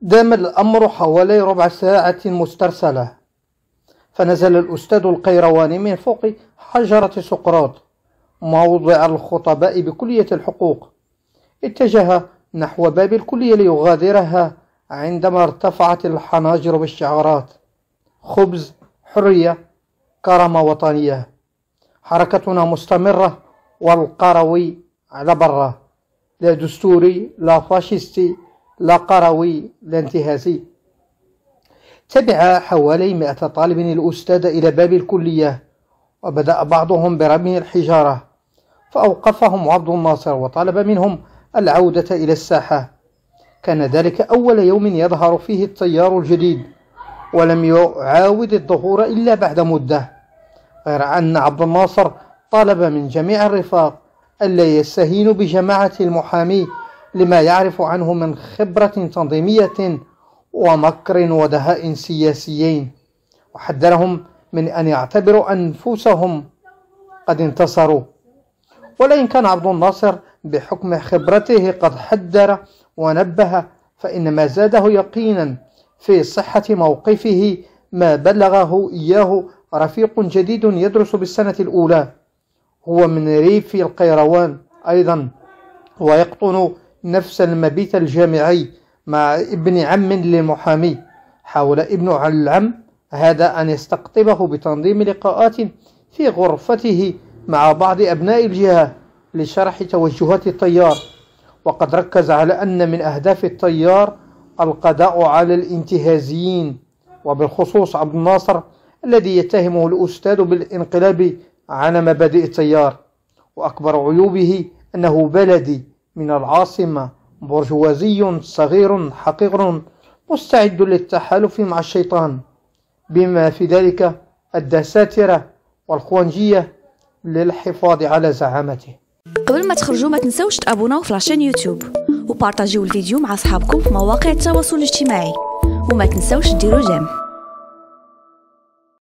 دام الأمر حوالي ربع ساعة مسترسلة، فنزل الأستاذ القيرواني من فوق حجرة سقراط موضع الخطباء بكلية الحقوق. اتجه نحو باب الكلية ليغادرها عندما ارتفعت الحناجر بالشعارات: خبز، حرية، كرامة وطنية، حركتنا مستمرة، والقروي على برة، لا دستوري لا فاشستي لا قروي لا انتهازي. تبع حوالي 100 طالب الأستاذ إلى باب الكلية، وبدأ بعضهم برمي الحجارة، فأوقفهم عبد الناصر وطلب منهم العودة إلى الساحة. كان ذلك أول يوم يظهر فيه التيار الجديد، ولم يعاود الظهور إلا بعد مدة، غير أن عبد الناصر طلب من جميع الرفاق ألا يستهينوا بجماعة المحامي لما يعرف عنه من خبرة تنظيمية ومكر ودهاء سياسيين، وحذرهم من أن يعتبروا أنفسهم قد انتصروا. ولئن كان عبد الناصر بحكم خبرته قد حذر ونبه، فإن ما زاده يقينا في صحة موقفه ما بلغه إياه رفيق جديد يدرس بالسنة الأولى، هو من ريف القيروان أيضا، ويقطن نفس المبيت الجامعي مع ابن عم للمحامي. حاول ابن العم هذا أن يستقطبه بتنظيم لقاءات في غرفته مع بعض أبناء الجهة لشرح توجهات التيار، وقد ركز على أن من أهداف التيار القضاء على الانتهازيين، وبالخصوص عبد الناصر الذي يتهمه الأستاذ بالانقلاب على مبادئ التيار. وأكبر عيوبه أنه بلدي من العاصمة، برجوازي صغير حقير مستعد للتحالف مع الشيطان، بما في ذلك الدساترة والخوانجية للحفاظ على زعامته. قبل ما تخرجوا ما تنسوش تابوناو في لاشين يوتيوب وبارطاجيو الفيديو مع أصحابكم في مواقع التواصل الاجتماعي، وما تنسوش ديروا جيم.